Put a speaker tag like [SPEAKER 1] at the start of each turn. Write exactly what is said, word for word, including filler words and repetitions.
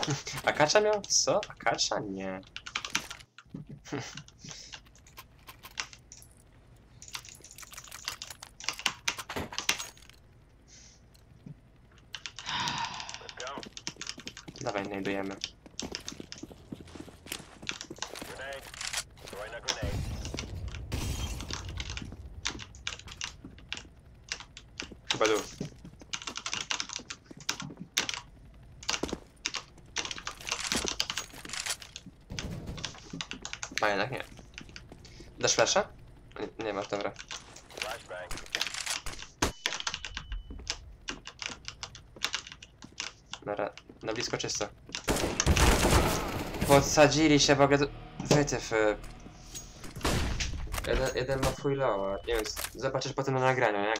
[SPEAKER 1] A Kacza miał? Co? A Kacza? Nie. Dawaj, znajdujemy. Chyba dół. A jednak nie. Dasz flasha? Nie, nie masz, dobra. Dobra, na blisko czysto. Podsadzili się w ogóle do... Wytyfy. Jeden, jeden ma full lowa. Nie wiem, zobaczysz potem na nagraniu, jak